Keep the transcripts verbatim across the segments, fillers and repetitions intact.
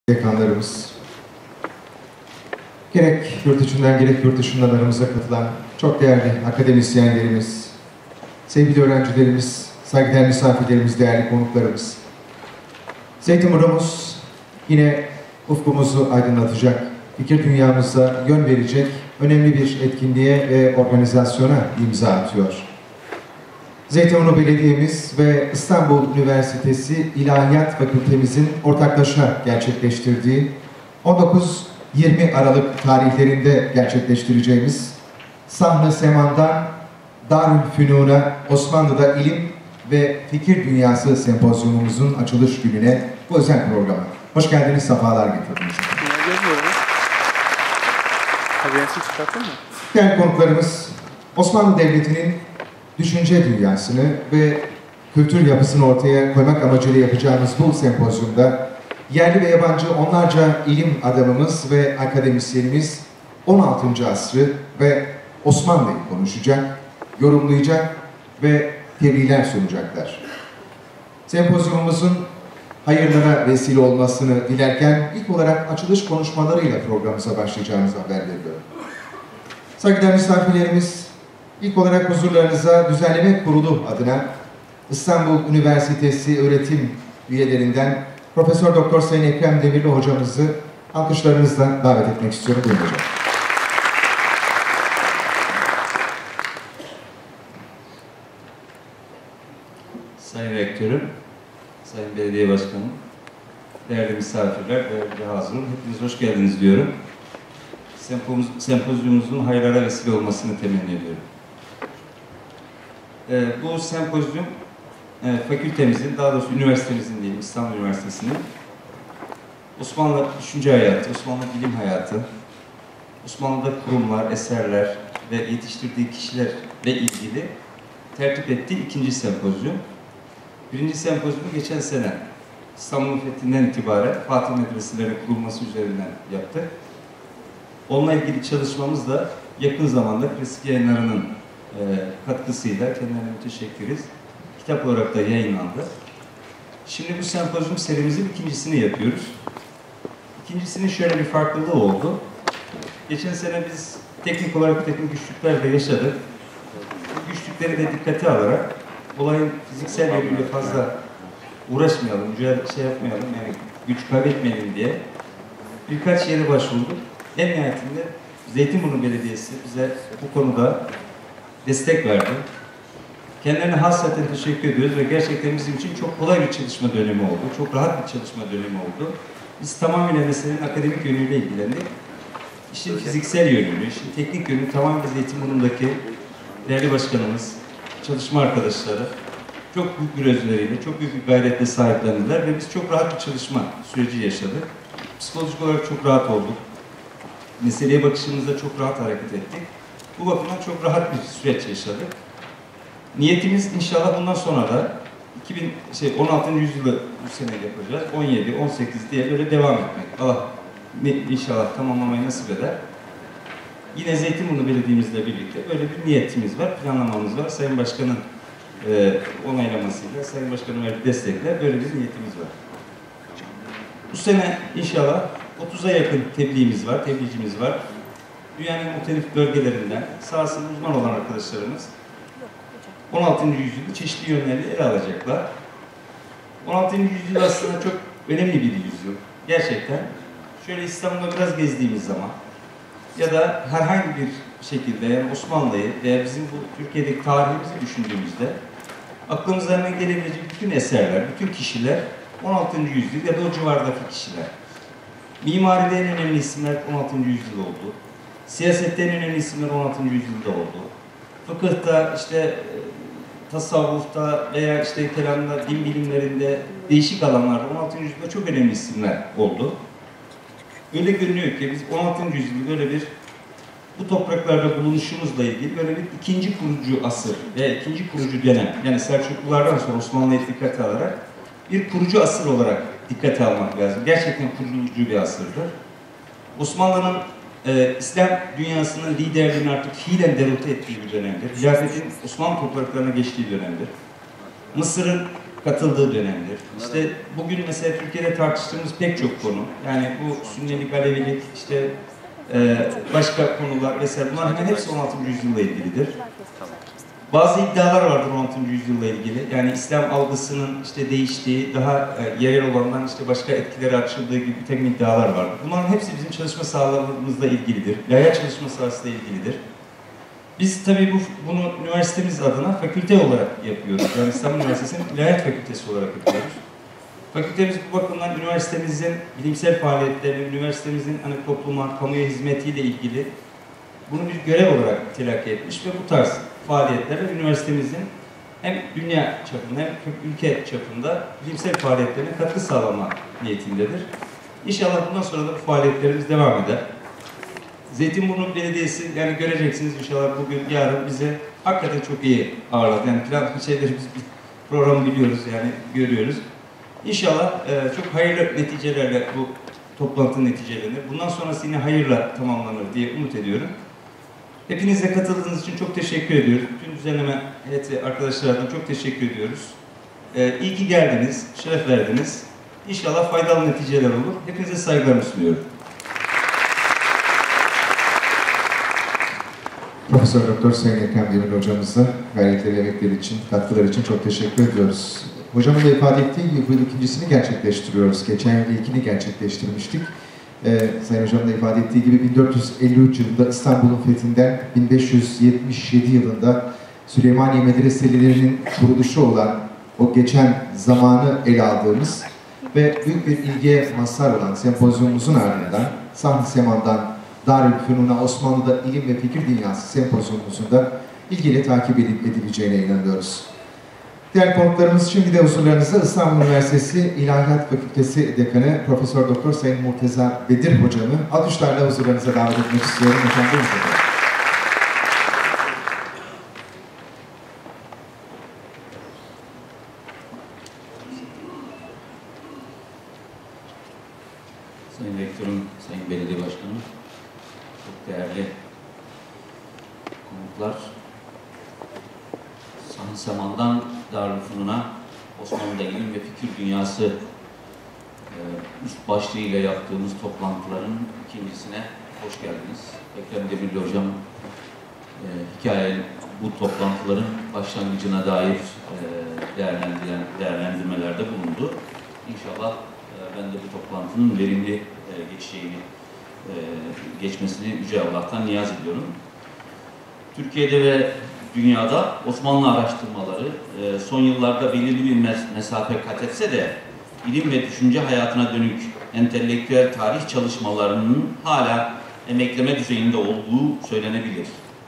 Dekanlarımız, gerek yurt içinden gerek yurt dışından aramıza katılan çok değerli akademisyenlerimiz, sevgili öğrencilerimiz, saygıdeğer misafirlerimiz, değerli konuklarımız. Zeytinburnu'muz yine ufkumuzu aydınlatacak, fikir dünyamıza yön verecek önemli bir etkinliğe ve organizasyona imza atıyor. Zeytinburnu Belediye'miz ve İstanbul Üniversitesi İlahiyat Fakültemizin ortaklaşa gerçekleştirdiği on dokuz yirmi Aralık tarihlerinde gerçekleştireceğimiz Sahn-ı Seman'dan Darülfünun'a Osmanlı'da İlim ve Fikir Dünyası Sempozyumumuzun açılış gününe bu özel programa. Hoş geldiniz, sefalar getirdiniz. Değerli konuklarımız, Osmanlı Devleti'nin düşünce dünyasını ve kültür yapısını ortaya koymak amacıyla yapacağımız bu sempozyumda yerli ve yabancı onlarca ilim adamımız ve akademisyenimiz on altıncı asrı ve Osmanlı'yı konuşacak, yorumlayacak ve tebliğler sunacaklar. Sempozyumumuzun hayırlara vesile olmasını dilerken ilk olarak açılış konuşmalarıyla programımıza başlayacağımızı haber veriyorum. Saygıdeğer misafirlerimiz, İlk olarak huzurlarınıza Düzenleme Kurulu adına İstanbul Üniversitesi öğretim üyelerinden Profesör Doktor Sayın Ekrem Demirli hocamızı alkışlarınızla davet etmek istiyorum. Buyurun hocam. Sayın Rektörüm, Sayın Belediye Başkanım, değerli misafirler, değerli hazırım, hepiniz hoş geldiniz diyorum. Sempozyumumuzun hayırlara vesile olmasını temenni ediyorum. Ee, bu sempozyum e, fakültemizin, daha doğrusu üniversitemizin değil, İstanbul Üniversitesi'nin Osmanlı düşünce hayatı, Osmanlı bilim hayatı, Osmanlı'da kurumlar, eserler ve yetiştirdiği kişilerle ilgili tertip ettiği ikinci sempozyum. Birinci sempozyumu geçen sene İstanbul'un fethinden itibaren Fatih medreselerinin kurulması üzerinden yaptık. Onunla ilgili çalışmamız da yakın zamanda Klasik Yayınları'nın e, katkısıyla kendilerine müteşekkiriz. Kitap olarak da yayınlandı. Şimdi bu sempozyum serimizin ikincisini yapıyoruz. İkincisinin şöyle bir farklılığı oldu. Geçen sene biz teknik olarak teknik güçlükler de yaşadık. Bu güçlükleri de dikkate alarak olayın fiziksel yönüyle fazla uğraşmayalım, mücadele şey yapmayalım, yani güç kaybetmeyelim diye birkaç yere başvurduk. En nihayetinde Zeytinburnu Belediyesi bize bu konuda destek verdi. Kendilerine hasreten teşekkür ediyoruz ve gerçekten bizim için çok kolay bir çalışma dönemi oldu. Çok rahat bir çalışma dönemi oldu. Biz tamamıyla meselenin akademik yönüyle ilgilendik. İşin fiziksel yönünü, işin teknik yönünü tamamen Zeytinburnu'ndaki değerli başkanımız, çalışma arkadaşları çok büyük bir özveriyle, çok büyük bir gayretle sahiplendiler ve biz çok rahat bir çalışma süreci yaşadık. Psikolojik olarak çok rahat olduk. Meseleye bakışımızda çok rahat hareket ettik. Bu bakımdan çok rahat bir süreç yaşadık. Niyetimiz inşallah bundan sonra da iki bin, şey, on altıncı yüzyılı bu sene yapacağız. on yedi, on sekiz diye böyle devam etmek. Allah inşallah tamamlamayı nasip eder. Yine Zeytinburnu Belediye'mizle birlikte böyle bir niyetimiz var, planlamamız var. Sayın Başkan'ın e, onaylamasıyla, Sayın Başkan'ın verdiği destekle böyle bir niyetimiz var. Bu sene inşallah otuza yakın tebliğimiz var, tebliğcimiz var. Dünyanın muhtelif bölgelerinden sahasında uzman olan arkadaşlarımız on altıncı yüzyılı çeşitli yönleriyle ele alacaklar. on altıncı yüzyıl aslında çok önemli bir yüzyıl. Gerçekten şöyle İstanbul'da biraz gezdiğimiz zaman ya da herhangi bir şekilde yani Osmanlı'yı veya bizim bu Türkiye'deki tarihimizi düşündüğümüzde aklımıza hemen gelebilecek bütün eserler, bütün kişiler on altıncı yüzyıl ya da o civardaki kişiler. Mimaride en önemli isimler on altıncı yüzyıl oldu. Siyasette en önemli isimler on altıncı yüzyılda oldu. Fıkıhta, işte tasavvufta veya işte kelamda, din bilimlerinde değişik alanlarda on altıncı yüzyılda çok önemli isimler oldu. Öyle görünüyor ki biz on altıncı yüzyılda böyle bir bu topraklarda bulunuşumuzla ilgili böyle bir ikinci kurucu asır veya ikinci kurucu dönem, yani Selçuklulardan sonra Osmanlı'yı dikkate alarak bir kurucu asır olarak dikkate almak lazım. Gerçekten kurucu bir asırdır. Osmanlı'nın e, İslam dünyasının liderliğini artık fiilen derote ettiği bir dönemdir. Hilafetin Osmanlı topraklarına geçtiği dönemdir. Mısır'ın katıldığı dönemdir. İşte bugün mesela Türkiye'de tartıştığımız pek çok konu, yani bu Sünnilik, Alevilik, işte e, başka konular vesaire, bunlar hemen hepsi on altıncı yüzyılla ilgilidir. Bazı iddialar vardır on altıncı yüzyılla ilgili. Yani İslam algısının işte değiştiği, daha e, yerel olandan işte başka etkilere açıldığı gibi bir takım iddialar vardır. Bunların hepsi bizim çalışma sahalarımızla ilgilidir. Laya çalışma sahasıyla ilgilidir. Biz tabii bu, bunu üniversitemiz adına fakülte olarak yapıyoruz. Yani İstanbul Üniversitesi'nin İlahiyat Fakültesi olarak yapıyoruz. Fakültemiz bu bakımdan üniversitemizin bilimsel faaliyetlerini, üniversitemizin hani topluma, kamuya hizmetiyle ilgili bunu bir görev olarak telakki etmiş ve bu tarz faaliyetlerle üniversitemizin hem dünya çapında hem ülke çapında bilimsel faaliyetlerine katkı sağlama niyetindedir. İnşallah bundan sonra da bu faaliyetlerimiz devam eder. Zeytinburnu Belediyesi, yani göreceksiniz inşallah bugün, yarın bize hakikaten çok iyi ağırladı. Yani plan şeyleri biz bir program biliyoruz, yani görüyoruz. İnşallah e, çok hayırlı neticelerle bu toplantı neticelenir. Bundan sonrası yine hayırla tamamlanır diye umut ediyorum. Hepinize katıldığınız için çok teşekkür ediyoruz. Bütün düzenleme heyeti arkadaşlardan çok teşekkür ediyoruz. Ee, iyi ki geldiniz, şeref verdiniz. İnşallah faydalı neticeler olur. Hepinize saygılarımı sunuyorum. Profesör Doktor Sayın Ekrem Demir hocamıza gayretleri, emekleri için, katkıları için çok teşekkür ediyoruz. Hocamın da ifade ettiği gibi bu yıl ikincisini gerçekleştiriyoruz. Geçen yıl ilkini gerçekleştirmiştik. Ee, Sayın Hocam da ifade ettiği gibi bin dört yüz elli üç yılında İstanbul'un fethinden bin beş yüz yetmiş yedi yılında Süleymaniye medreselerinin kuruluşu olan o geçen zamanı ele aldığımız ve büyük bir ilgiye mazhar olan sempozyumumuzun ardından Sahn-ı Seman'dan Darülfünun'a Osmanlı'da İlim ve Fikir Dünyası sempozyumumuzun da ilgiyle takip edileceğine inanıyoruz. Diğer konuklarımız şimdi de huzurlarınızda İstanbul Üniversitesi İlahiyat Fakültesi Dekanı Profesör Doktor Sayın Murteza Bedir hocamı alkışlarla huzurlarınıza davet etmek istiyorum. Efendim, Sayın Rektörüm, Sayın Belediye Başkanım, çok değerli konuklar, Sahn-ı Seman'dan Darülfünun'a Osmanlı'da İlim ve Fikir Dünyası e, üst başlığıyla yaptığımız toplantıların ikincisine hoş geldiniz. Ekrem Demirli Hocam e, hikaye bu toplantıların başlangıcına dair e, değerlendiren, değerlendirmelerde bulundu. İnşallah e, ben de bu toplantının verimli e, geçeceğini, e, geçmesini Yüce Allah'tan niyaz ediyorum. Türkiye'de ve dünyada Osmanlı araştırmaları son yıllarda belirli bir mesafe kat etse de ilim ve düşünce hayatına dönük entelektüel tarih çalışmalarının hala emekleme düzeyinde olduğu söylenebilir.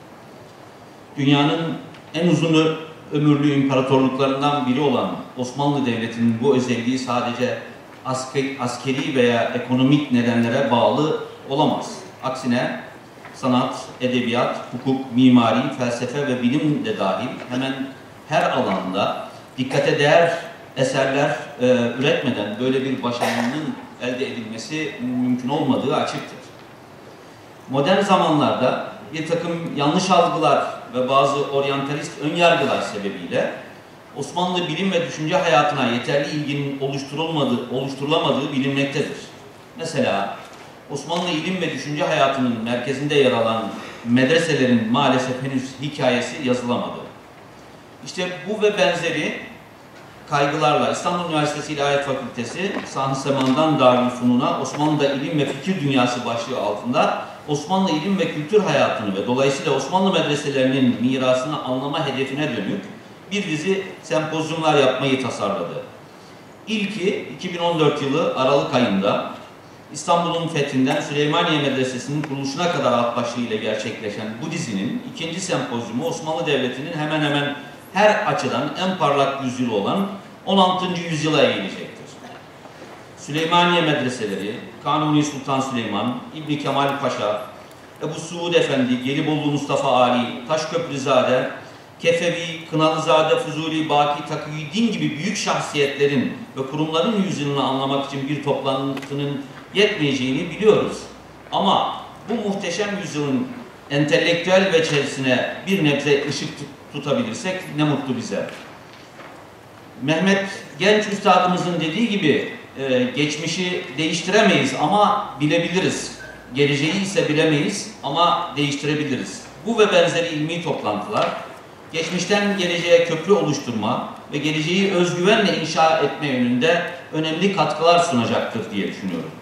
Dünyanın en uzun ömürlü imparatorluklarından biri olan Osmanlı Devleti'nin bu özelliği sadece askeri veya ekonomik nedenlere bağlı olamaz. Aksine sanat, edebiyat, hukuk, mimari, felsefe ve bilim de dahil hemen her alanda dikkate değer eserler e, üretmeden böyle bir başarının elde edilmesi mümkün olmadığı açıktır. Modern zamanlarda bir takım yanlış algılar ve bazı oryantalist önyargılar sebebiyle Osmanlı bilim ve düşünce hayatına yeterli ilginin oluşturulmadığı, oluşturulamadığı bilinmektedir. Mesela Osmanlı ilim ve düşünce hayatının merkezinde yer alan medreselerin maalesef henüz hikayesi yazılamadı. İşte bu ve benzeri kaygılarla İstanbul Üniversitesi İlahiyat Fakültesi Sahn-ı Seman'dan Darülfünun'a Osmanlı'da İlim ve Fikir Dünyası başlığı altında Osmanlı ilim ve kültür hayatını ve dolayısıyla Osmanlı medreselerinin mirasını anlama hedefine dönük bir dizi sempozyumlar yapmayı tasarladı. İlki iki bin on dört yılı Aralık ayında İstanbul'un fethinden Süleymaniye Medresesi'nin kuruluşuna kadar alt başlığıyla gerçekleşen bu dizinin ikinci sempozyumu Osmanlı Devleti'nin hemen hemen her açıdan en parlak yüzyılı olan on altıncı yüzyıla eğilecektir. Süleymaniye Medreseleri, Kanuni Sultan Süleyman, İbni Kemal Paşa, Ebu Suud Efendi, Gelibolu Mustafa Ali, Taşköprüzade, Kefevi, Kınalızade, Fuzuli, Baki, Takiyüddin gibi büyük şahsiyetlerin ve kurumların yüzyılını anlamak için bir toplantının yetmeyeceğini biliyoruz. Ama bu muhteşem yüzyılın entelektüel veçesine bir nebze ışık tutabilirsek ne mutlu bize. Mehmet Genç Üstadımızın dediği gibi e, geçmişi değiştiremeyiz ama bilebiliriz. Geleceği ise bilemeyiz ama değiştirebiliriz. Bu ve benzeri ilmi toplantılar geçmişten geleceğe köprü oluşturma ve geleceği özgüvenle inşa etme yönünde önemli katkılar sunacaktır diye düşünüyorum.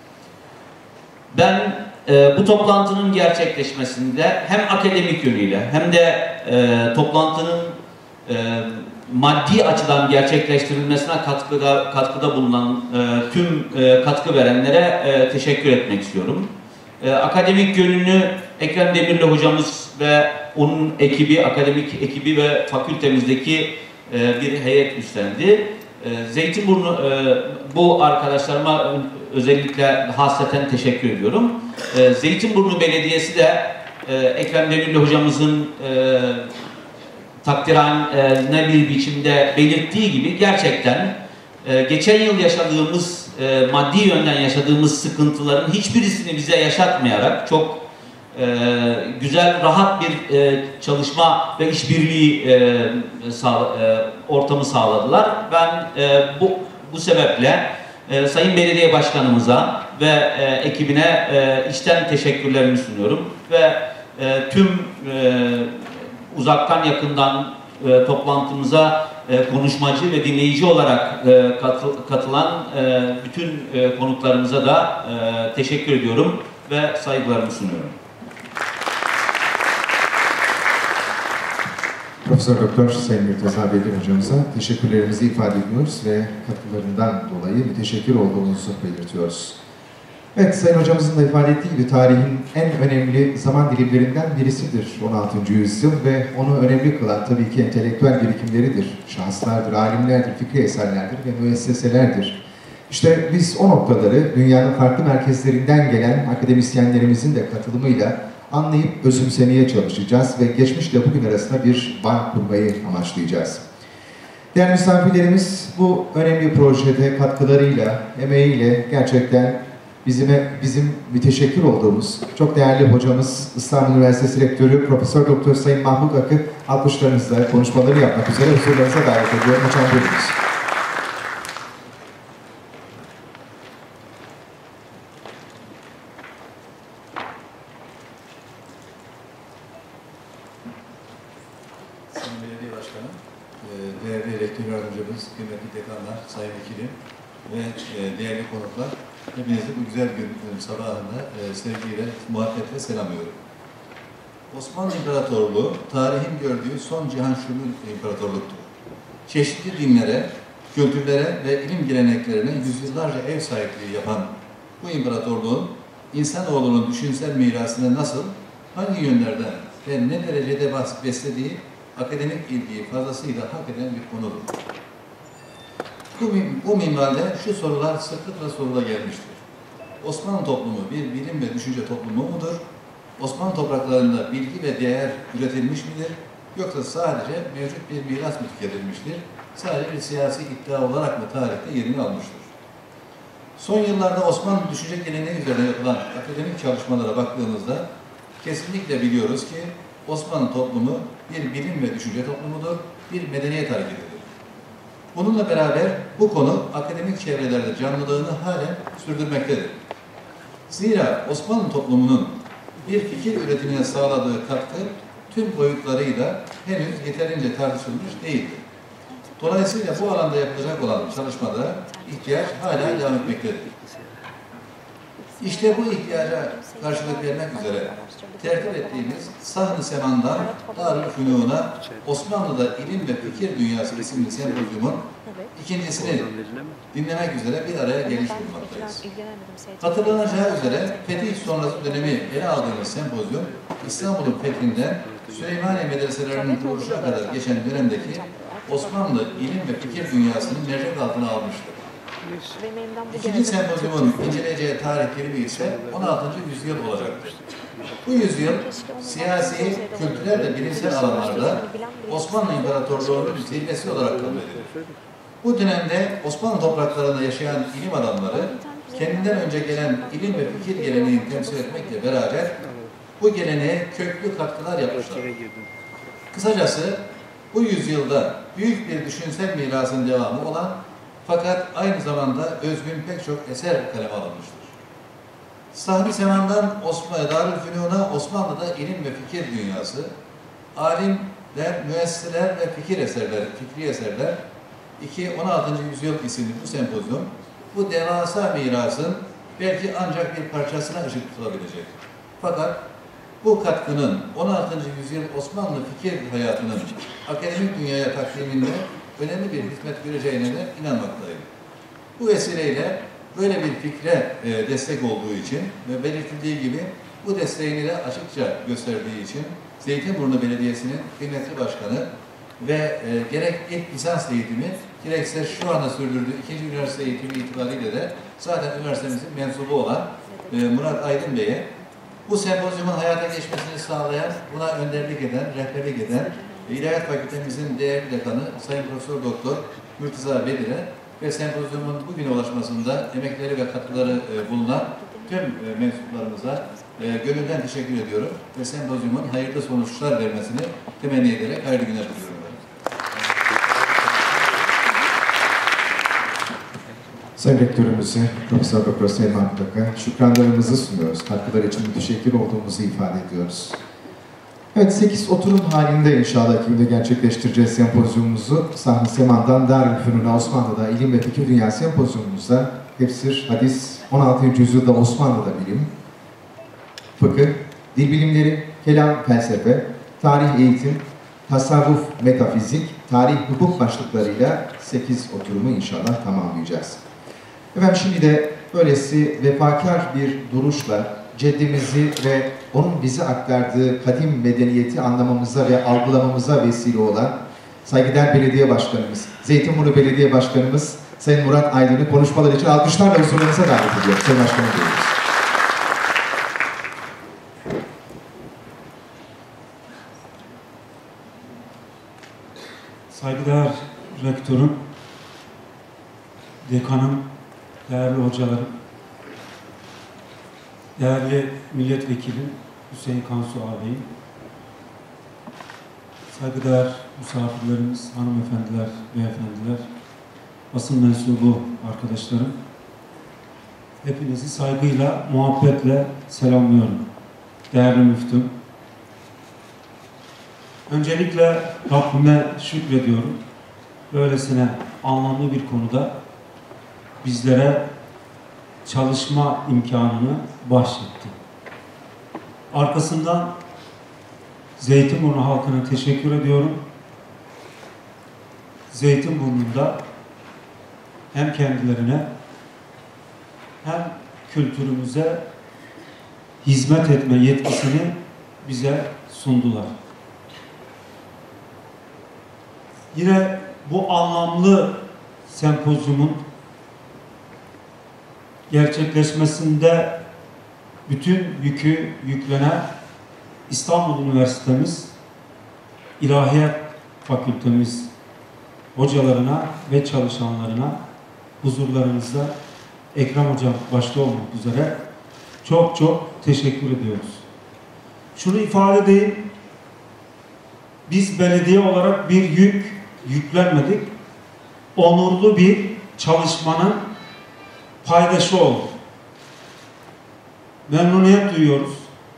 Ben e, bu toplantının gerçekleşmesinde hem akademik yönüyle hem de e, toplantının e, maddi açıdan gerçekleştirilmesine katkıda, katkıda bulunan e, tüm e, katkı verenlere e, teşekkür etmek istiyorum. E, akademik yönünü Ekrem Demirli hocamız ve onun ekibi, akademik ekibi ve fakültemizdeki e, bir heyet üstlendi. E, Zeytinburnu, e, bu arkadaşlarıma özellikle hasreten teşekkür ediyorum. E, Zeytinburnu Belediyesi de e, Ekrem Demirli hocamızın e, takdirane bir biçimde belirttiği gibi gerçekten e, geçen yıl yaşadığımız, e, maddi yönden yaşadığımız sıkıntıların hiçbirisini bize yaşatmayarak çok e, güzel, rahat bir e, çalışma ve işbirliği e, sağ, e, ortamı sağladılar. Ben e, bu, bu sebeple e, Sayın Belediye Başkanımıza ve e, ekibine e, içten teşekkürlerimi sunuyorum ve e, tüm e, uzaktan yakından e, toplantımıza e, konuşmacı ve dinleyici olarak e, katıl, katılan e, bütün e, konuklarımıza da e, teşekkür ediyorum ve saygılarımı sunuyorum. Profesör Doktor Sayın Mürteza Bedir hocamıza teşekkürlerimizi ifade ediyoruz ve katkılarından dolayı müteşekkir olduğumuzu belirtiyoruz. Evet, Sayın hocamızın da ifade ettiği gibi tarihin en önemli zaman dilimlerinden birisidir on altıncı yüzyıl ve onu önemli kılan tabii ki entelektüel birikimleridir, şahıslardır, alimlerdir, fikri eserlerdir ve müesseselerdir. İşte biz o noktaları dünyanın farklı merkezlerinden gelen akademisyenlerimizin de katılımıyla anlayıp özümsemeye çalışacağız ve geçmişle bugün arasında bir bağ kurmayı amaçlayacağız. Değerli misafirlerimiz, bu önemli projede katkılarıyla, emeğiyle gerçekten Bizim, bizim müteşekkir olduğumuz çok değerli hocamız İstanbul Üniversitesi Rektörü Profesör Doktor Sayın Mahmut Akı alkışlarınızla konuşmaları yapmak üzere huzurlarınıza davet ediyorum. Hocam buyurunuz. Sayın Belediye Başkanım, değerli rektör yardımcımız, kıymetli dekanlar, sayın vekilim ve değerli konuklar, hepinizi bu güzel gün sabahında e, sevgiyle, muhabbetle selamlıyorum. Osmanlı İmparatorluğu, tarihin gördüğü son cihan şumul imparatorluktur. Çeşitli dinlere, kültürlere ve ilim geleneklerine yüzyıllarca ev sahipliği yapan bu imparatorluğun insanoğlunun düşünsel mirasını nasıl, hangi yönlerden ve ne derecede beslediği akademik ilgiyi fazlasıyla hak eden bir konudur. Bu, bu minvalde şu sorular sıklıkla sorula gelmiştir. Osmanlı toplumu bir bilim ve düşünce toplumu mudur? Osmanlı topraklarında bilgi ve değer üretilmiş midir? Yoksa sadece mevcut bir miras mı tüketilmiştir? Sadece bir siyasi iddia olarak mı tarihte yerini almıştır? Son yıllarda Osmanlı düşünce geleneği üzerine yapılan akademik çalışmalara baktığımızda kesinlikle biliyoruz ki Osmanlı toplumu bir bilim ve düşünce toplumudur, bir medeniyet hareketidir. Bununla beraber bu konu akademik çevrelerde canlılığını halen sürdürmektedir. Zira Osmanlı toplumunun bir fikir üretimine sağladığı katkı tüm boyutlarıyla henüz yeterince tartışılmış değildir. Dolayısıyla bu alanda yapılacak olan çalışmada ihtiyaç hala devam etmektedir. İşte bu ihtiyaca karşılık vermek üzere tertip ettiğimiz Sahn-ı Seman'dan Darül Fünun'a Osmanlı'da İlim ve Fikir Dünyası isimli sempozyumun ikincisini dinlemek üzere bir araya geliş bulunmaktayız. Hatırlanacağı üzere fetih sonrası dönemi ele aldığımız sempozyum İstanbul'un fethinden Süleymaniye medreselerinin kuruluşuna kadar geçen dönemdeki Osmanlı ilim ve fikir dünyasını mercek altına almıştır. İkinci sempozyumun inceleyeceği tarih dilimi ise on altıncı yüzyıl olacaktır. Bu yüzyıl siyasi, kültürel ve bilimsel alanlarda Osmanlı İmparatorluğu'nun zirvesi olarak kabul edilir. Bu dönemde Osmanlı topraklarında yaşayan ilim adamları kendinden önce gelen ilim ve fikir geleneğini temsil etmekle beraber bu geleneğe köklü katkılar yapmışlar. Kısacası bu yüzyılda büyük bir düşünsel mirasın devamı olan fakat aynı zamanda özgün pek çok eser kaleme alınmıştır. Sahni Seman'dan Osmanlı, Darülfünun'a Osmanlı'da ilim ve fikir dünyası, alimler, müesseseler ve fikir eserler, fikri eserler, iki on altıncı yüzyıl isimli bu sempozyum, bu devasa mirasın belki ancak bir parçasına ışık tutabilecek. Fakat bu katkının on altıncı yüzyıl Osmanlı fikir hayatının akademik dünyaya takdiminde önemli bir hizmet göreceğine de inanmaktayım. Bu vesileyle böyle bir fikre e, destek olduğu için ve belirtildiği gibi bu desteğini de açıkça gösterdiği için Zeytinburnu Belediyesi'nin kıymetli başkanı ve e, gerek ilk lisans eğitimi gerekse şu anda sürdürdüğü ikinci üniversite eğitimi itibariyle de zaten üniversitemizin mensubu olan e, Murat Aydın Bey'e bu sempozyumun hayata geçmesini sağlayan, buna önderlik eden, rehberlik eden İlahiyat Fakültemizin değerli dekanı Sayın Profesör Doktor Mürteza Bedir'e ve sempozyumun bugüne ulaşmasında emekleri ve katkıları e, bulunan tüm e, mensuplarımıza e, gönülden teşekkür ediyorum ve sempozyumun hayırlı sonuçlar vermesini temenni ederek hayırlı günler diliyorum. Sayın Rektörümüze, Profesör Doktor Sayın Mahmut Ak'a şükranlarımızı sunuyoruz. Katkılar için müteşekkir olduğumuzu ifade ediyoruz. Evet, sekiz oturum halinde inşallah Ekim'de gerçekleştireceğiz sempozyumumuzu. Sahni Seman'dan Darülfünun'a Osmanlı'da İlim ve Fikir Dünya sempozyumumuzda tefsir, hadis, on altıncı yüzyılda Osmanlı'da bilim, fıkıh, dil bilimleri, kelam, felsefe, tarih, eğitim, tasavvuf, metafizik, tarih, hukuk başlıklarıyla sekiz oturumu inşallah tamamlayacağız. Efendim şimdi de böylesi vefakar bir duruşla ceddimizi ve onun bize aktardığı kadim medeniyeti anlamamıza ve algılamamıza vesile olan saygıdeğer belediye başkanımız, Zeytinburnu Belediye Başkanımız Sayın Murat Aydın'ı konuşmalar için alkışlarla huzurlarınıza davet ediyoruz. Sayın Başkanım diyoruz. Saygıdeğer rektörüm, dekanım, değerli hocalarım, değerli milletvekilim Hüseyin Kansu ağabeyim, saygıdeğer misafirlerimiz, hanımefendiler, beyefendiler, basın mensubu arkadaşlarım, hepinizi saygıyla, muhabbetle selamlıyorum. Değerli müftüm, öncelikle Rabbime şükrediyorum. Böylesine anlamlı bir konuda bizlere çalışma imkanını bahşetti. Arkasından Zeytinburnu halkına teşekkür ediyorum. Zeytinburnu'nda hem kendilerine hem kültürümüze hizmet etme yetkisini bize sundular. Yine bu anlamlı sempozyumun gerçekleşmesinde bütün yükü yüklenen İstanbul Üniversitemiz, İlahiyat Fakültemiz hocalarına ve çalışanlarına huzurlarınızda Ekrem Hocam başta olmak üzere çok çok teşekkür ediyoruz. Şunu ifade edeyim, biz belediye olarak bir yük yüklenmedik, onurlu bir çalışmanın paydaşı olduk. Memnuniyet duyuyoruz,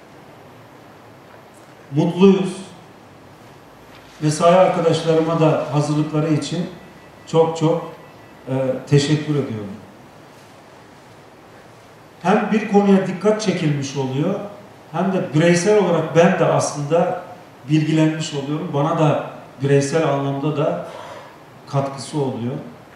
mutluyuz. Mesai arkadaşlarıma da hazırlıkları için çok çok e, teşekkür ediyorum. Hem bir konuya dikkat çekilmiş oluyor, hem de bireysel olarak ben de aslında bilgilenmiş oluyorum. Bana da bireysel anlamda da katkısı oluyor.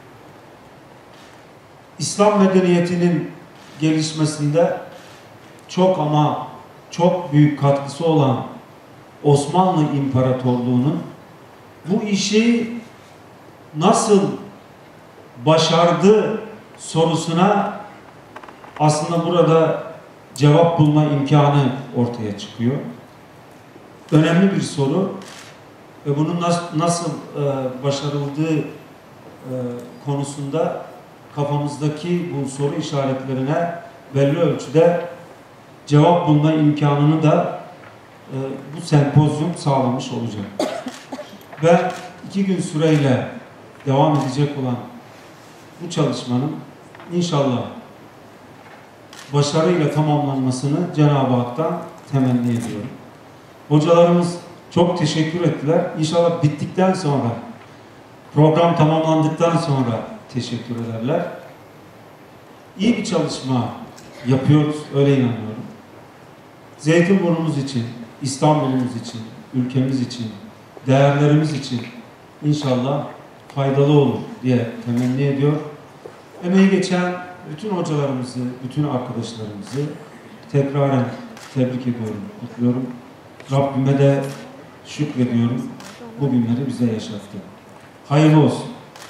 İslam medeniyetinin gelişmesinde çok ama çok büyük katkısı olan Osmanlı İmparatorluğu'nun bu işi nasıl başardı sorusuna aslında burada cevap bulma imkanı ortaya çıkıyor. Önemli bir soru ve bunun nasıl, nasıl e, başarıldığı e, konusunda kafamızdaki bu soru işaretlerine belli ölçüde cevap bulma imkanını da e, bu sempozyum sağlamış olacak. Ben iki gün süreyle devam edecek olan bu çalışmanın inşallah başarıyla tamamlanmasını Cenab-ı Hak'tan temenni ediyorum. Hocalarımız çok teşekkür ettiler. İnşallah bittikten sonra, program tamamlandıktan sonra teşekkür ederler. İyi bir çalışma yapıyoruz, öyle inanıyorum. Zeytinburnumuz için, İstanbul'umuz için, ülkemiz için, değerlerimiz için inşallah faydalı olur diye temenni ediyor. Emeği geçen bütün hocalarımızı, bütün arkadaşlarımızı tekraren tebrik ediyorum, kutluyorum. Rabbime de şükrediyorum. Bu günleri bize yaşattı. Hayırlı olsun.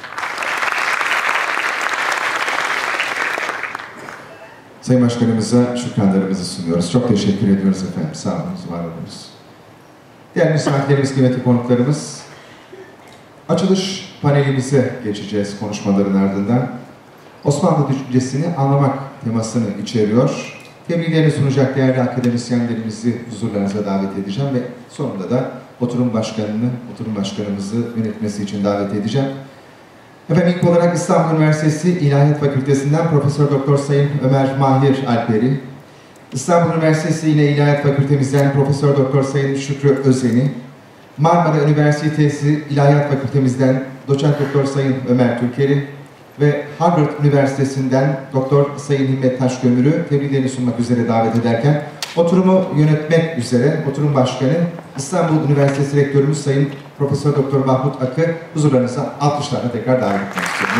Sayın Başkanımıza şükranlarımızı sunuyoruz. Çok teşekkür ediyoruz efendim. Sağ olun, var olunuz. Değerli misafirlerimiz, kıymetli konuklarımız, açılış panelimize geçeceğiz konuşmaların ardından. Osmanlı düşüncesini anlamak temasını içeriyor. Tebriklerini sunacak değerli akademisyenlerimizi huzurlarınıza davet edeceğim ve sonunda da oturum başkanını, oturum başkanımızı yönetmesi için davet edeceğim. Efendim ilk olarak İstanbul Üniversitesi İlahiyat Fakültesinden Profesör Doktor Sayın Ömer Mahir Alperi, İstanbul Üniversitesi ile İlahiyat Fakültemizden Profesör Doktor Sayın Şükrü Özen'i, Marmara Üniversitesi İlahiyat Fakültemizden Doçent Doktor Sayın Ömer Türker'i ve Harvard Üniversitesi'nden Doktor Sayın Himmet Taşkömür'ü tebriklerini sunmak üzere davet ederken, oturumu yönetmek üzere oturum başkanı İstanbul Üniversitesi Rektörümüz Sayın Profesör Doktor Mahmut Akı huzurlarınıza alkışlarla tekrar davet etmek istiyorum.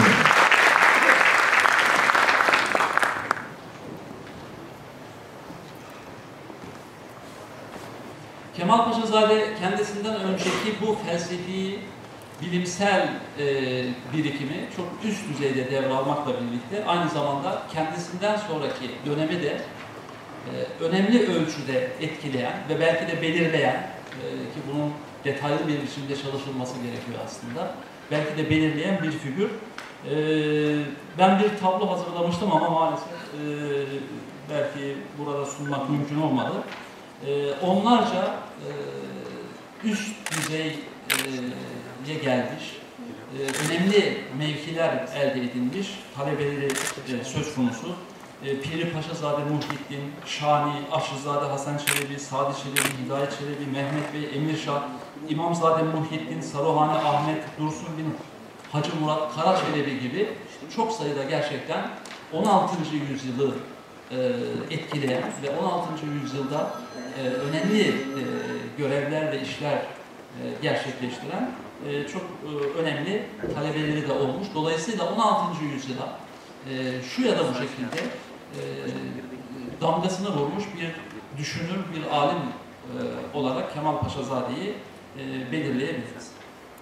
Kemal Paşazade kendisinden önceki bu felsefi, bilimsel e, birikimi çok üst düzeyde devralmakla birlikte aynı zamanda kendisinden sonraki dönemi de e, önemli ölçüde etkileyen ve belki de belirleyen e, ki bunun detaylı bir biçimde çalışılması gerekiyor aslında. Belki de belirleyen bir figür. E, ben bir tablo hazırlamıştım ama maalesef e, belki burada sunmak mümkün olmadı. E, onlarca e, üst düzey e, gelmiş, e, önemli mevkiler elde edilmiş, talebeleri e, söz konusu. E, Piri Paşazade Muhyiddin, Şani, Aşrızade Hasan Çelebi, Sadi Çelebi, Hidayet Çelebi, Mehmet Bey, Emirşah, İmamzade Muhyiddin, Saruhani Ahmet, Dursun bin Hacı Murat, Kara Çelebi gibi çok sayıda gerçekten on altıncı yüzyılı e, etkileyen ve on altıncı yüzyılda e, önemli e, görevler ve işler e, gerçekleştiren e, çok e, önemli talebeleri de olmuş. Dolayısıyla on altıncı yüzyıla e, şu ya da bu şekilde e, damgasını vurmuş bir düşünür, bir alim e, olarak Kemal Paşazade'yi e, belirleyebiliriz.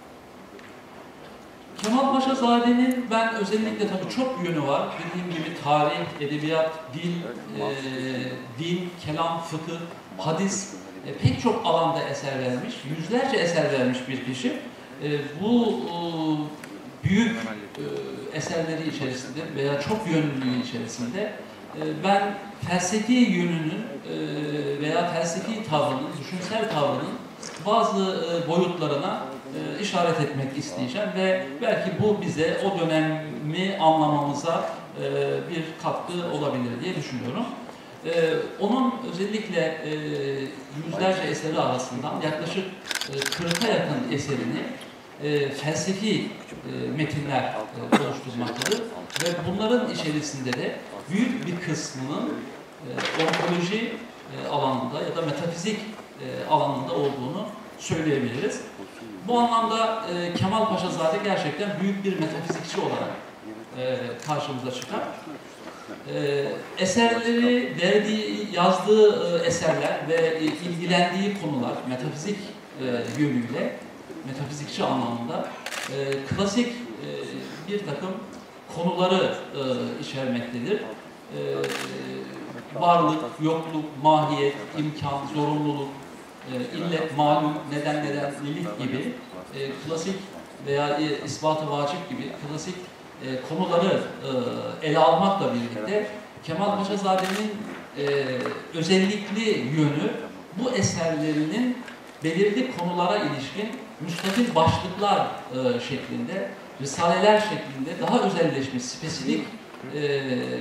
Kemal Paşazade'nin ben özellikle tabii çok yönü var. Dediğim gibi tarih, edebiyat, dil, e, din, kelam, fıkıh, hadis e, pek çok alanda eser vermiş. Yüzlerce eser vermiş bir kişi. E, bu e, büyük e, eserleri içerisinde veya çok yönlülüğü içerisinde e, ben felsefi yönünün e, veya felsefi tavrının, düşünsel tavrının bazı e, boyutlarına e, işaret etmek isteyeceğim ve belki bu bize o dönemi anlamamıza e, bir katkı olabilir diye düşünüyorum. E, onun özellikle e, yüzlerce eseri arasından yaklaşık e, kırka yakın eserini e, felsefi e, metinler e, oluşturmaktadır ve bunların içerisinde de büyük bir kısmının e, ontoloji e, alanında ya da metafizik e, alanında olduğunu söyleyebiliriz. Bu anlamda e, Kemal Paşazade gerçekten büyük bir metafizikçi olarak e, karşımıza çıkar. E, eserleri, verdiği, yazdığı e, eserler ve e, ilgilendiği konular metafizik e, yönüyle, metafizikçi anlamında e, klasik e, bir takım konuları e, içermektedir. E, varlık, yokluk, mahiyet, imkan, zorunluluk, e, illet, malum, neden nedenlilik gibi e, klasik veya e, ispat-ı vacip gibi klasik e, konuları e, ele almakla birlikte Kemal Paşazade'nin e, özellikli yönü bu eserlerinin belirli konulara ilişkin müstakil başlıklar e, şeklinde, risaleler şeklinde daha özelleşmiş, spesifik e,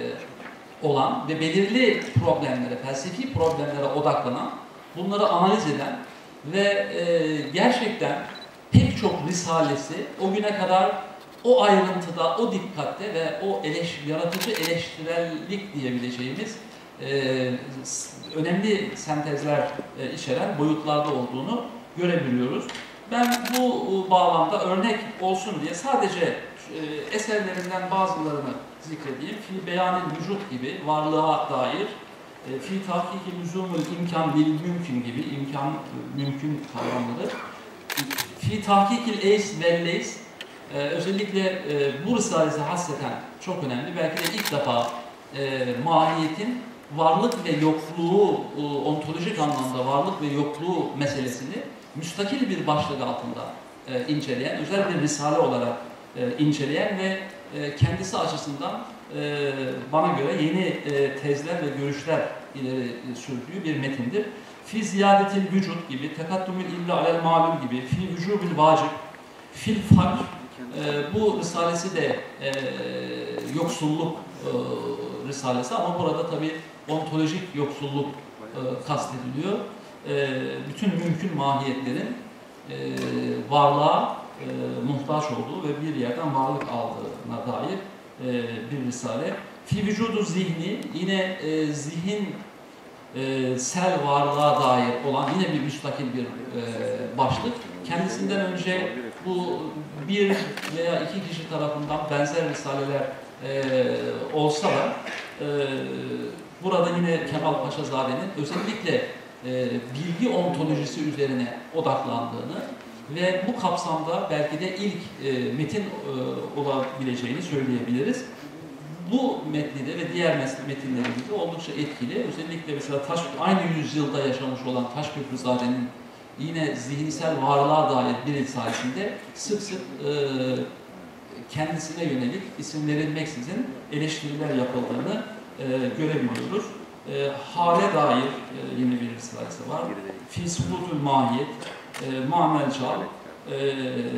olan ve belirli problemlere, felsefi problemlere odaklanan, bunları analiz eden ve e, gerçekten pek çok risalesi o güne kadar o ayrıntıda, o dikkatte ve o eleş, yaratıcı eleştirellik diyebileceğimiz e, önemli sentezler e, içeren boyutlarda olduğunu görebiliyoruz. Ben bu bağlamda örnek olsun diye sadece e, eserlerinden bazılarını zikredeyim. Fi beyanil vücut gibi varlığa dair, e, fi tahkiki lüzumul imkan bil mümkün gibi imkan mümkün kavramları. Fi tahkikil eys vel leys e, özellikle e, bu risalesi hasreten çok önemli. Belki de ilk defa e, mahiyetin varlık ve yokluğu, e, ontolojik anlamda varlık ve yokluğu meselesini müstakil bir başlık altında e, inceleyen, özel bir risale olarak e, inceleyen ve e, kendisi açısından e, bana göre yeni e, tezler ve görüşler ileri sürdüğü bir metindir. Fi ziyadetil vücut gibi, tekaddümül illi alel malum gibi, fi vücubil vacib, fil fark, e, bu risalesi de e, yoksulluk e, risalesi ama burada tabi ontolojik yoksulluk e, kastediliyor. E, bütün mümkün mahiyetlerin e, varlığa e, muhtaç olduğu ve bir yerden varlık aldığına dair e, bir risale. Fi vücudu zihni, yine e, zihin e, sel varlığa dair olan yine bir müstakil bir e, başlık. Kendisinden önce bu bir veya iki kişi tarafından benzer risaleler e, olsa da e, burada yine Kemal Paşazade'nin özellikle e, bilgi ontolojisi üzerine odaklandığını ve bu kapsamda belki de ilk e, metin e, olabileceğini söyleyebiliriz. Bu metni de ve diğer metinlerimizde oldukça etkili. Özellikle mesela Taş, aynı yüzyılda yaşamış olan Taşköprüzade'nin yine zihinsel varlığa dair bir risalesinde sık sık e, kendisine yönelik isim verilmeksizin eleştiriler yapıldığını e, görebiliyoruz. E, hale dair e, yine bir risalesi var. Fi subutul mahiyet, e, mamel çal e,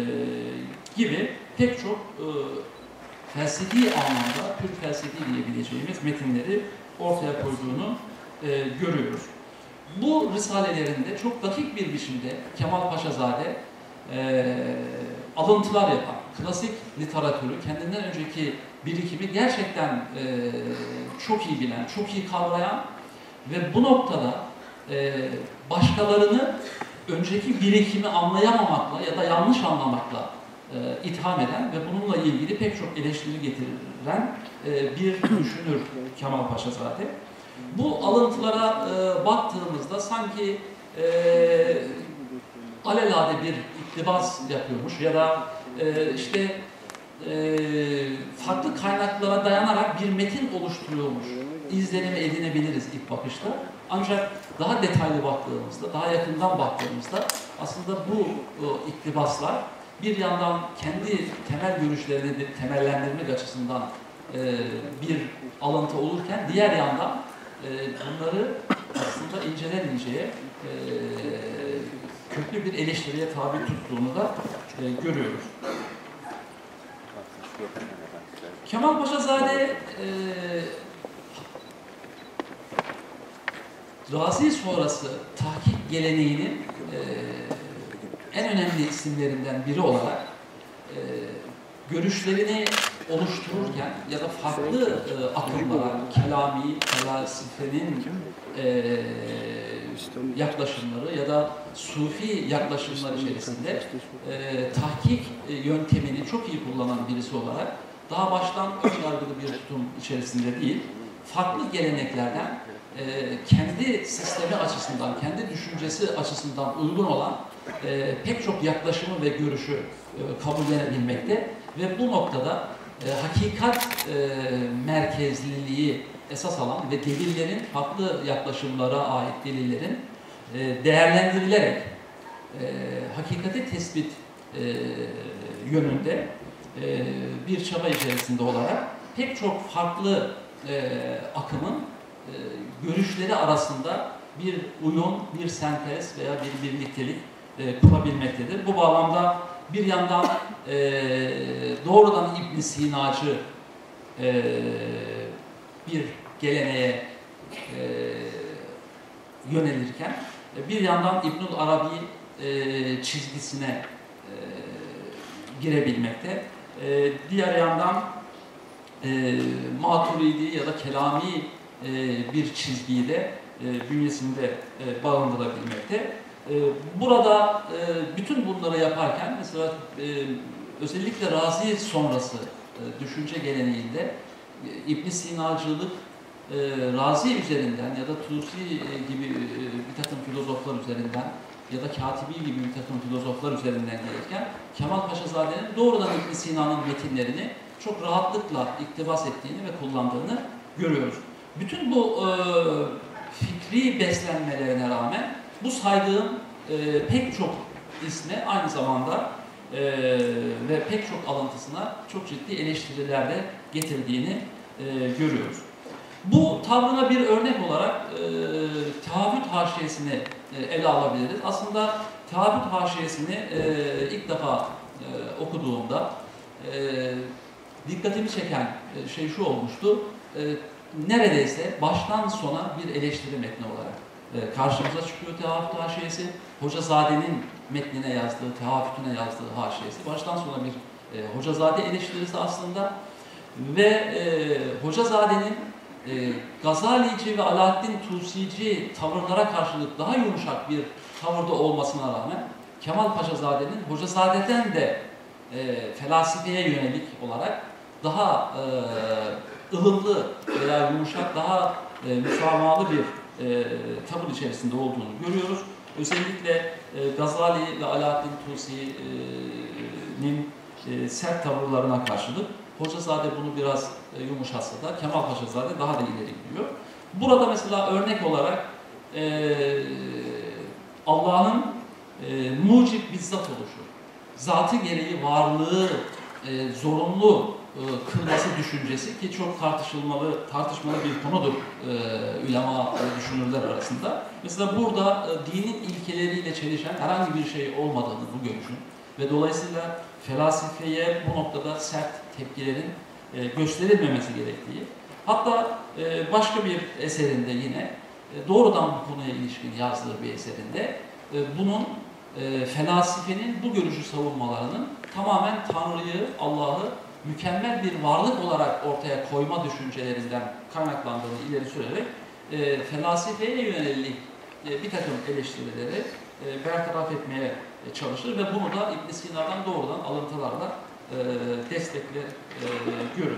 gibi pek çok e, felsefi anlamda, Türk felsefi diyebileceğimiz metinleri ortaya koyduğunu e, görüyoruz. Bu risalelerinde çok dakik bir biçimde Kemal Paşazade e, alıntılar yapan, klasik literatürü, kendinden önceki birikimi gerçekten e, çok iyi bilen, çok iyi kavrayan ve bu noktada e, başkalarını önceki birikimi anlayamamakla ya da yanlış anlamakla e, itham eden ve bununla ilgili pek çok eleştiri getiren e, bir düşünür Kemal Paşazade. Bu alıntılara e, baktığımızda sanki e, alelade bir iktibas yapıyormuş ya da e, işte e, farklı kaynaklara dayanarak bir metin oluşturuyormuş izlenimi edinebiliriz ilk bakışta. Ancak daha detaylı baktığımızda, daha yakından baktığımızda aslında bu e, iktibaslar bir yandan kendi temel görüşlerini temellendirmek açısından e, bir alıntı olurken diğer yandan e, bunları aslında inceden inceye e, köklü bir eleştiriye tabi tuttuğunu da e, görüyoruz. Kemal Paşazade e, Gazi sonrası tahkik geleneğinin e, en önemli isimlerinden biri olarak e, görüşlerini oluştururken ya da farklı e, akımlara, kelami, felsefenin e, yaklaşımları ya da sufi yaklaşımlar içerisinde e, tahkik e, yöntemini çok iyi kullanan birisi olarak daha baştan önyargılı bir tutum içerisinde değil, farklı geleneklerden e, kendi sistemi açısından, kendi düşüncesi açısından uygun olan e, pek çok yaklaşımı ve görüşü e, kabullenebilmekte ve bu noktada e, hakikat e, merkezliliği esas alan ve delillerin, farklı yaklaşımlara ait delillerin e, değerlendirilerek e, hakikati tespit e, yönünde e, bir çaba içerisinde olarak pek çok farklı e, akımın e, görüşleri arasında bir uyum, bir sentez veya bir birliktelik e, kurabilmektedir. Bu bağlamda bir yandan e, doğrudan İbn Sinacı e, bir geleneğe e, yönelirken bir yandan İbnül Arabi e, çizgisine e, girebilmekte. E, diğer yandan e, Maturidi ya da Kelami e, bir çizgiyi de e, bünyesinde e, barındırabilmekte. E, burada e, bütün bunları yaparken mesela e, özellikle Razi sonrası e, düşünce geleneğinde e, İbn Sinacılık e, Razi üzerinden ya da Tusi e, gibi e, bir takım filozoflar üzerinden ya da Katibi gibi bir takım filozoflar üzerinden gelirken Kemal Paşazade'nin doğrudan İbn Sina'nın metinlerini çok rahatlıkla iktibas ettiğini ve kullandığını görüyoruz. Bütün bu e, fikri beslenmelerine rağmen bu saydığım e, pek çok isme aynı zamanda e, ve pek çok alıntısına çok ciddi eleştiriler de getirdiğini e, görüyoruz. Bu tavrına bir örnek olarak e, Tehavvüt haşiyesini e, ele alabiliriz. Aslında Tehavvüt haşiyesini e, ilk defa e, okuduğumda e, dikkatimi çeken e, şey şu olmuştu. E, neredeyse baştan sona bir eleştiri metni olarak e, karşımıza çıkıyor Tehavvüt haşiyesi. Hocazade'nin metnine yazdığı, Tehavvütüne yazdığı haşiyesi. Baştan sona bir e, Hocazade eleştirisi aslında. Ve e, Hocazade'nin E, Gazalici ve Alaaddin Tusici tavırlara karşılık daha yumuşak bir tavırda olmasına rağmen Kemal Paşazade'nin Hocazade'den de e, felsefeye yönelik olarak daha e, ılımlı veya yumuşak, daha e, müsamahalı bir e, tavır içerisinde olduğunu görüyoruz. Özellikle e, Gazali ve Alaaddin Tusi'nin e, sert tavırlarına karşılık Hocazade bunu biraz e, yumuşatsa da Kemal Paşazade daha da ileri gidiyor. Burada mesela örnek olarak e, Allah'ın e, mucib bizzat oluşu, zatı gereği varlığı e, zorunlu e, kılması düşüncesi ki çok tartışılmalı, tartışmalı bir konudur e, ulema e, düşünürler arasında. Mesela burada e, dinin ilkeleriyle çelişen herhangi bir şey olmadığını bu görüşün ve dolayısıyla felsefeye bu noktada sert tepkilerin e, gösterilmemesi gerektiği, hatta e, başka bir eserinde yine e, doğrudan bu konuya ilişkin yazdığı bir eserinde e, bunun e, felsefenin bu görüşü savunmalarının tamamen Tanrı'yı, Allah'ı mükemmel bir varlık olarak ortaya koyma düşüncelerinden kaynaklandığını ileri sürerek e, felsefeye yönelik e, bir takım eleştirileri e, bertaraf etmeye çalışır ve bunu da İbn Sina'dan doğrudan alıntılarla e, destekle e, görür.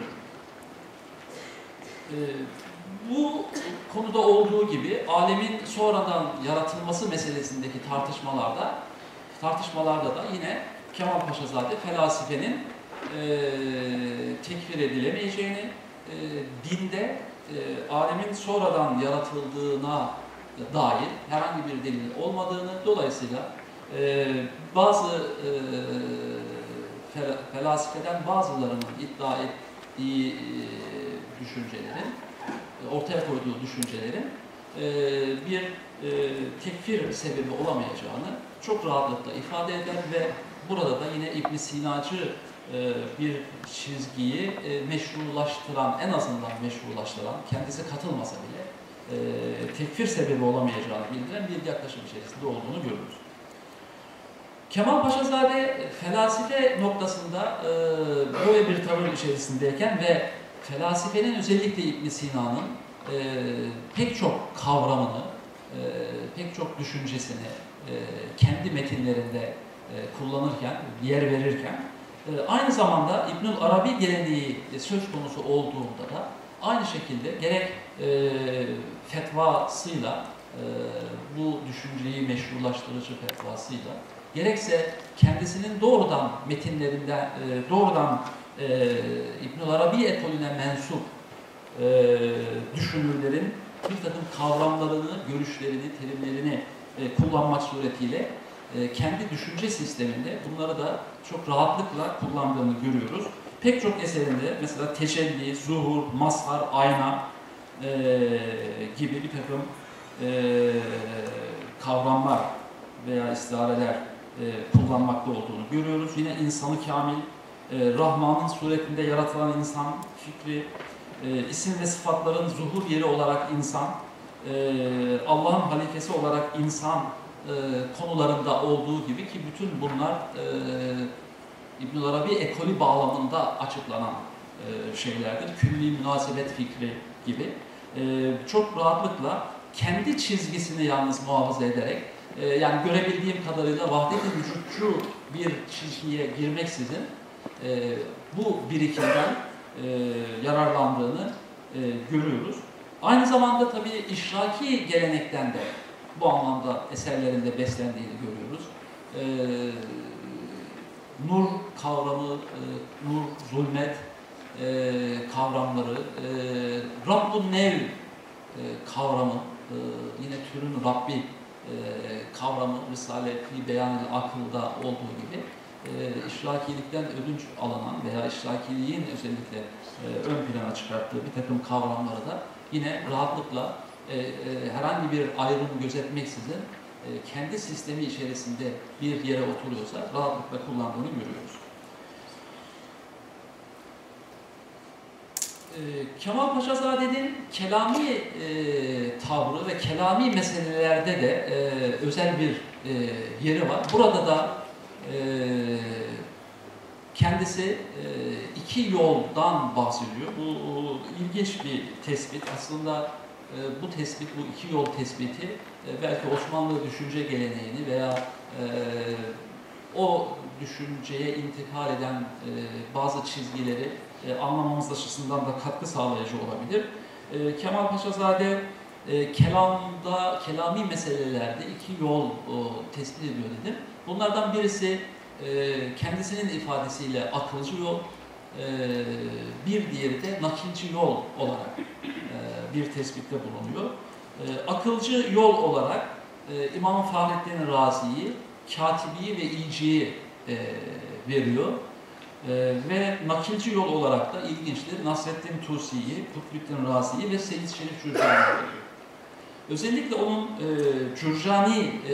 E, bu konuda olduğu gibi alemin sonradan yaratılması meselesindeki tartışmalarda tartışmalarda da yine Kemal Paşazade felsefenin e, tekfir edilemeyeceğini, e, dinde e, alemin sonradan yaratıldığına dair herhangi bir delil olmadığını, dolayısıyla Ee, bazı e, fel felsefeden bazılarının iddia ettiği e, düşüncelerin, e, ortaya koyduğu düşüncelerin e, bir e, tekfir sebebi olamayacağını çok rahatlıkla ifade eder ve burada da yine İbn Sinacı e, bir çizgiyi e, meşrulaştıran, en azından meşrulaştıran, kendisi katılmasa bile e, tekfir sebebi olamayacağını bildiren bir yaklaşım içerisinde olduğunu görürüz. Kemal Paşazade felsefe noktasında e, böyle bir tavır içerisindeyken ve felsefenin özellikle İbn Sina'nın e, pek çok kavramını, e, pek çok düşüncesini e, kendi metinlerinde e, kullanırken, yer verirken e, aynı zamanda İbnül Arabi geleneği söz konusu olduğunda da aynı şekilde gerek e, fetvasıyla, e, bu düşünceyi meşrulaştırıcı fetvasıyla, gerekse kendisinin doğrudan metinlerinde, doğrudan e, İbnül Arabi ekolüne mensup e, düşünürlerin bir takım kavramlarını, görüşlerini, terimlerini e, kullanmak suretiyle e, kendi düşünce sisteminde bunları da çok rahatlıkla kullandığını görüyoruz. Pek çok eserinde mesela tecelli, zuhur, mazhar, ayna e, gibi bir takım e, kavramlar veya istiareler e, kullanmakta olduğunu görüyoruz. Yine insanı kamil, e, Rahman'ın suretinde yaratılan insan fikri, e, isim ve sıfatların zuhur yeri olarak insan, e, Allah'ın halifesi olarak insan e, konularında olduğu gibi ki bütün bunlar e, İbn-i Arabi ekolü bağlamında açıklanan e, şeylerdir. Külli münasebet fikri gibi. E, çok rahatlıkla kendi çizgisini yalnız muhafaza ederek, e, yani görebildiğim kadarıyla vahdet-i vücutçu bir çizgiye girmeksizin e, bu birikimden e, yararlandığını e, görüyoruz. Aynı zamanda tabii işraki gelenekten de bu anlamda eserlerinde beslendiğini görüyoruz. E, nur kavramı, e, nur, zulmet e, kavramları, e, Rabbun Nev e, kavramı, e, yine türün Rabbi e, kavramı Risale-i Beyan-ı Akıl'da olduğu gibi e, işrakilikten ödünç alınan veya işrakiliğin özellikle e, ön plana çıkarttığı bir takım kavramları da yine rahatlıkla e, e, herhangi bir ayrım gözetmeksizin e, kendi sistemi içerisinde bir yere oturuyorsa rahatlıkla kullandığını görüyoruz. E, Kemal Paşazade'nin kelami e, tavrı ve kelami meselelerde de e, özel bir e, yeri var. Burada da e, kendisi e, iki yoldan bahsediyor. Bu ilginç bir tespit. Aslında e, bu tespit, bu iki yol tespiti e, belki Osmanlı düşünce geleneğini veya e, o düşünceye intikal eden e, bazı çizgileri e, anlamamız açısından da katkı sağlayıcı olabilir. E, Kemal Paşazade e, kelamda, kelami meselelerde iki yol o, tespit ediyor dedim. Bunlardan birisi e, kendisinin ifadesiyle akılcı yol, e, bir diğeri de nakilci yol olarak e, bir tespitte bulunuyor. E, akılcı yol olarak e, İmam Fahrettin Razi'yi, Katibi'yi ve İci'yi e, veriyor. E, ve nakilci yol olarak da ilginçtir Nasreddin Tusi'yi, Kutbettin Razi'yi ve Seyyid Şerif Cürcani'yi veriyor. Özellikle onun e, Cürcani e,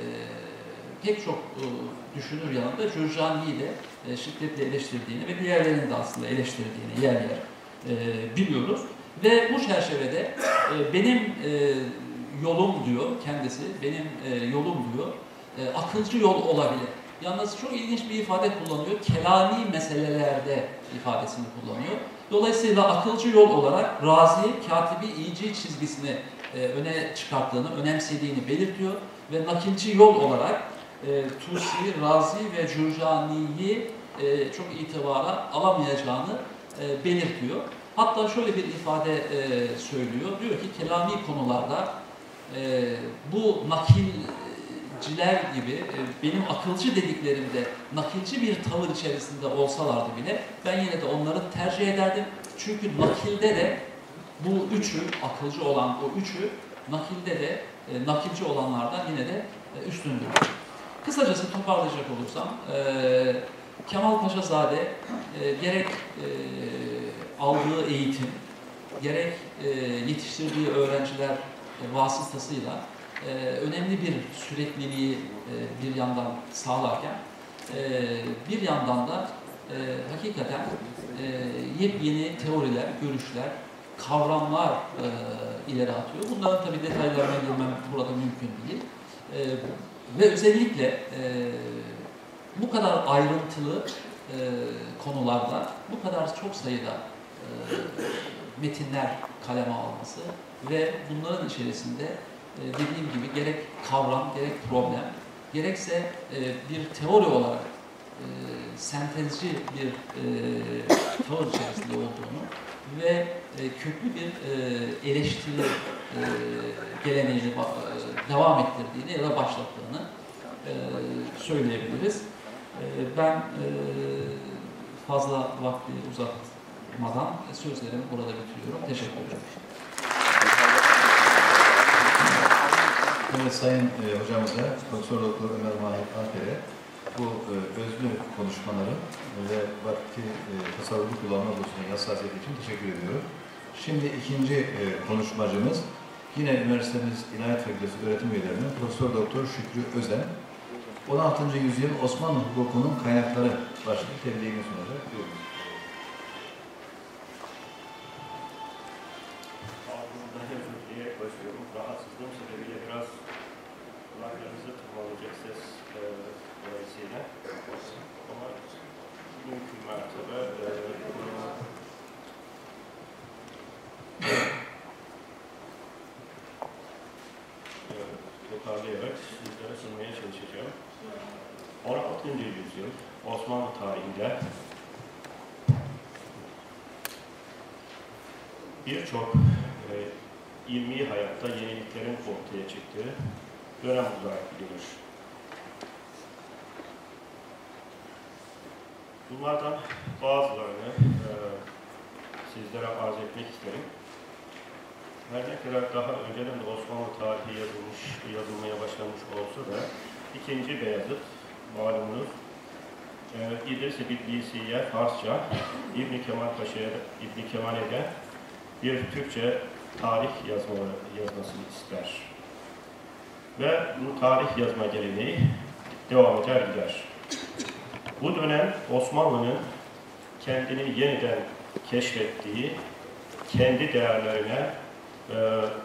pek çok e, düşünür yanında Cürcani'yi de e, şiddetle eleştirdiğini ve diğerlerini de aslında eleştirdiğini yer yer e, biliyoruz. Ve bu çerçevede e, benim e, yolum diyor kendisi, benim e, yolum diyor, e, akılcı yol olabilir. Yalnız çok ilginç bir ifade kullanıyor, kelami meselelerde ifadesini kullanıyor. Dolayısıyla akılcı yol olarak Razi, Katibi, İci çizgisini e, öne çıkarttığını, önemsediğini belirtiyor. Ve nakilci yol olarak e, Tusi, Razi ve Cürcani'yi e, çok itibara alamayacağını e, belirtiyor. Hatta şöyle bir ifade e, söylüyor, diyor ki kelami konularda e, bu nakilciler gibi e, benim akılcı dediklerimde nakilci bir tavır içerisinde olsalardı bile ben yine de onları tercih ederdim. Çünkü nakilde de bu üçü, akılcı olan o üçü, nakilde de e, nakilci olanlardan yine de e, üstündür. Kısacası toparlayacak olursam, e, Kemal Paşazade e, gerek e, aldığı eğitim, gerek e, yetiştirdiği öğrenciler e, vasıtasıyla e, önemli bir sürekliliği e, bir yandan sağlarken, e, bir yandan da e, hakikaten e, yepyeni teoriler, görüşler, kavramlar e, ileri atıyor. Bunların tabii detaylarına girmem burada mümkün değil. E, ve özellikle e, bu kadar ayrıntılı e, konularda, bu kadar çok sayıda e, metinler kaleme alması ve bunların içerisinde e, dediğim gibi gerek kavram, gerek problem, gerekse e, bir teori olarak e, sentezci bir e, tavır içerisinde olduğunu ve e, köklü bir e, eleştiri e, geleneğini e, devam ettirdiğini ya da başlattığını e, söyleyebiliriz. E, ben e, fazla vakti uzatmadan sözlerimi burada bitiriyorum. Teşekkür ederim. Evet, Sayın e, hocamıza, Profesör Doktor Ömer Mahir Alper'e bu e, özlü konuşmaları ve vakti e, tasarruflu kullanma konusunda hassasiyeti için teşekkür ediyorum. Şimdi ikinci e, konuşmacımız Yine üniversitemiz İlahiyat Fakültesi öğretim üyelerinden Profesör Doktor Şükrü Özen, on altıncı yüzyıl Osmanlı hukukunun kaynakları başlıklı tebliğini sunacak. Buyurun. Ağzımdan özür dileyerek başlıyorum. Rahatsızlığım sebebiyle biraz kulaklarınızı tırmalayacak ses e, dolayısıyla. Ama mümkün mertebe e, e, toparlayarak sizlere sunmaya çalışacağım. on altıncı yüzyıl Osmanlı tarihinde birçok e, ilmi hayatta yeniliklerin ortaya çıktığı dönem olarak bilinir. Bunlardan bazılarını e, sizlere arz etmek isterim. Her ne kadar daha önceden de Osmanlı tarihi yazılmış, yazılmaya başlamış olsa da ikinci Beyazıt, malumunuz, e, İdris-i Bitlisi'ye Farsça, İbn Kemal Paşa'ya, İbn Kemal'e de bir Türkçe tarih yazma, yazmasını ister. Ve bu tarih yazma geleneği devam eder gider. Bu dönem Osmanlı'nın kendini yeniden keşfettiği, kendi değerlerine e,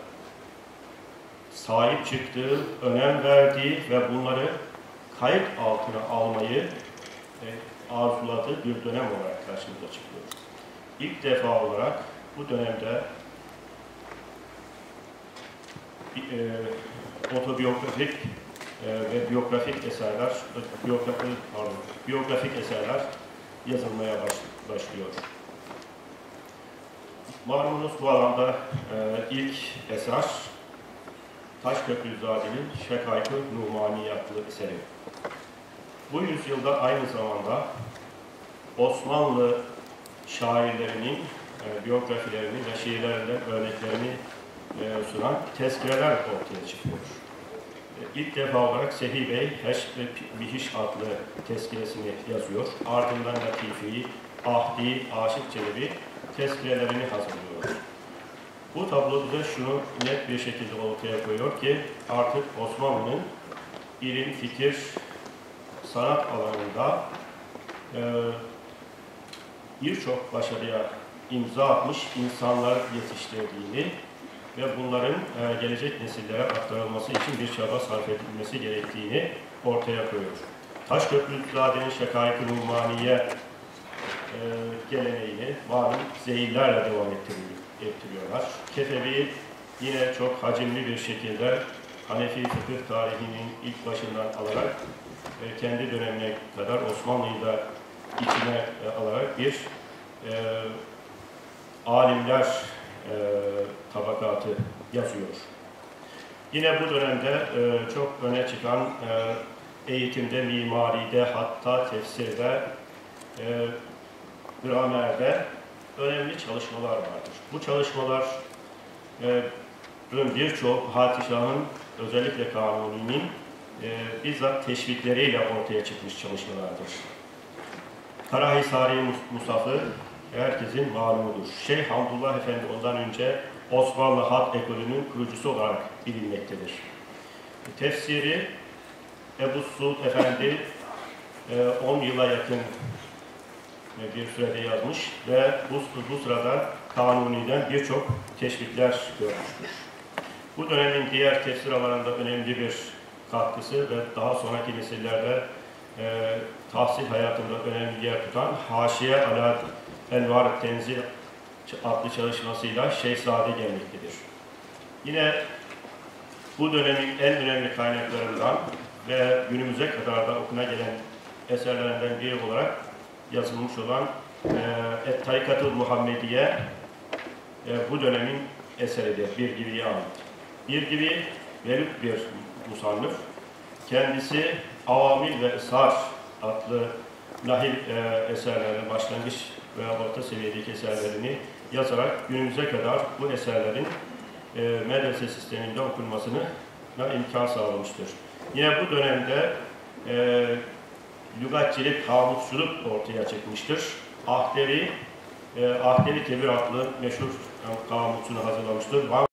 sahip çıktığı, önem verdiği ve bunları kayıt altına almayı e, arzuladığı bir dönem olarak karşımıza çıkıyor. İlk defa olarak bu dönemde e, otobiyografik e, ve biyografik eserler, biyografik, pardon, biyografik eserler yazılmaya baş, başlıyor. Malumunuz bu alanda e, ilk eser Taşköprüzade'nin Şekaik-ı Numaniye adlı eseri. Bu yüzyılda aynı zamanda Osmanlı şairlerinin e, biyografilerini ve şiirlerinden örneklerini e, sunan tezkireler ortaya çıkıyor. E, ilk defa olarak Sehi Bey Heş ve Bihiş adlı tezkiresini yazıyor. Ardından Latifi, Ahdi, Aşık Çelebi tezkirelerini hazırlıyor. Bu tablo bize şunu net bir şekilde ortaya koyuyor ki artık Osmanlı'nın ilim, fikir, sanat alanında e, birçok başarıya imza atmış insanlar yetiştirdiğini ve bunların e, gelecek nesillere aktarılması için bir çaba sarf edilmesi gerektiğini ortaya koyuyor. Taşköprüzade'nin Şekaik-ı Numaniye e, geleneğini malum zeyillerle devam ettiriyor. ettiriyorlar. Kefevi yine çok hacimli bir şekilde Hanefi fıkıh tarihinin ilk başından alarak e, kendi dönemine kadar Osmanlı'yı da içine e, alarak bir e, alimler e, tabakatı yazıyor. Yine bu dönemde e, çok öne çıkan e, eğitimde, mimaride, hatta tefsirde, e, gramerde önemli çalışmalar vardır. Bu çalışmaların e, birçok Fatih'in, özellikle Kanuni'nin e, bizzat teşvikleriyle ortaya çıkmış çalışmalardır. Karahisari Musaf'ı herkesin malumudur. Şeyh Hamdullah Efendi ondan önce Osmanlı Hat ekolünün kurucusu olarak bilinmektedir. Tefsiri Ebu Suud Efendi on yıla yakın bir sürede yazmış ve bu, bu sırada Kanuni'den birçok teşvikler görmüştür. Bu dönemin diğer tefsir alanında önemli bir katkısı ve daha sonraki nesillerde e, tahsil hayatında önemli yer tutan Haşiye Ala Envar Tenzil adlı çalışmasıyla Şehzade gelmektedir. Yine bu dönemin en önemli kaynaklarından ve günümüze kadar da okuna gelen eserlerinden biri olarak yazılmış olan e, Et-Tarikatul Muhammediye e, bu dönemin eseridir. Bir Gibi'ye ait. Bir Gibi velut bir musannıf. Kendisi Avamil ve Isar adlı nahil e, eserlerin başlangıç ve orta seviyedeki eserlerini yazarak günümüze kadar bu eserlerin e, medrese sisteminde okunmasına imkan sağlamıştır. Yine bu dönemde e, lügatçilik, kamusçuluk ortaya çıkmıştır. Ahdevi, e, Ahdevi Kebir adlı meşhur kamusunu hazırlamıştır.